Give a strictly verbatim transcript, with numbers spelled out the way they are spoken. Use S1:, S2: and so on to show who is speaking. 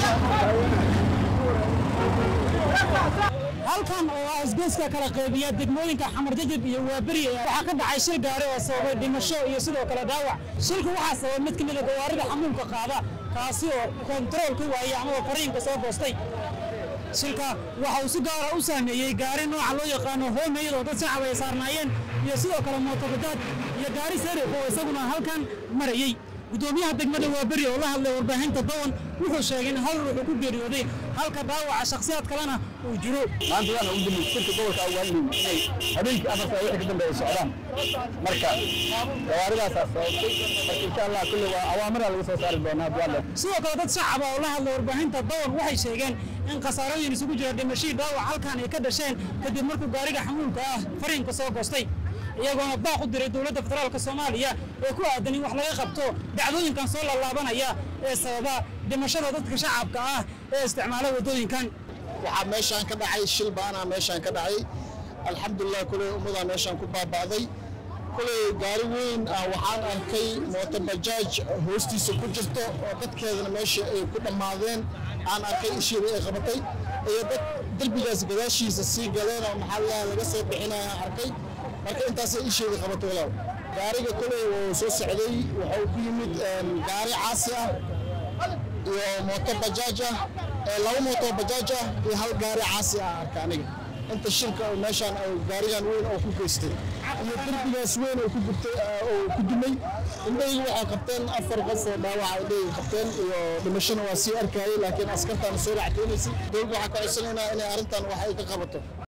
S1: halkan oo asgooska kala qaybiya degmooyinka Xamar Jajab iyo Waabari waxa ka dhacay shil gaari oo sababay dhimasho iyo sidoo kale dhaawac shilku waxa sababay mid kamid ah gawaarida xamuulka qaada kaasi oo control ku waayay ama fariinka soo goostay shilka waxa uu si gaar ah u saameeyay gaari nooca loo yaqaan hoomeeyay oo dad shacab ay saarnaayeen iyo sidoo kale mooto bajaaj iyo gaari sare oo isaguna halkan marayay gudoomiyaha degmada Waabari oo la hadlay warbaahinta Dawn wuxuu sheegay in hal ruux ku geeriyooday halka dhaawaca shakhsiyaad kalena uu jiro
S2: maanta waxaan ugu dimay shirka gobolka awaalin inay habeenkii afarta ay wixii ka dambeeyay socdaan marka gawaaridaas sababtay marka insha Allah kulli waa awaamir lagu soo saari doonaa duwada
S1: sidoo kale dad shacab oo la hadlay warbaahinta Dawn waxay sheegeen in qasaarooyin isugu jira dhimasho dhaawac halkan ay ka dhasheen kadib markuu gaariga xamuulka ah fariinka soo goostay iyagoona baaq u diray dawladda federaalka Soomaaliya ee ku aadan in wax laga qabto dhacdooyinkan soo laalaabanaya ee sababa dhimashada dadka shacabka ah ee isticmaala wadooyinkan
S3: waxa meeshan ka dhacay shil baana meeshan ka dhacay alxamdulillah kulay umada meeshan ku baabaaday kulay gaari weyn waxaan arkay mooto bajaaj hoostiisa ku jirto oo dadkeedana meesha ay ku dhamaadeen aan arkay ishii ay qabatay iyo dad dalbigaas gadaashiisa si galeen oo maxaa laga soo bixinaya arkay marka intaas ay ishii qabato walaal gaariga kulay oo soo socday waxa uu ku yimid gaari caasi ah iyo mooto bajaaj ah laba mooto bajaaj ah iyo hal gaari caasi ah arka aniga inta shilka oo meeshan oo gaarigan weyn oo ku geystay iyo darbigaas weyn oo ku gubtay oo ku dumay indhaygu waxa qabteen afar qof oo dhaawac ay leeyihiin qabteen iyo dhimashana waa sii arkayay laakiin askartan soo raacteenaysi dowladda waxa ka codsanayna inay arrintan wax ay ka qabato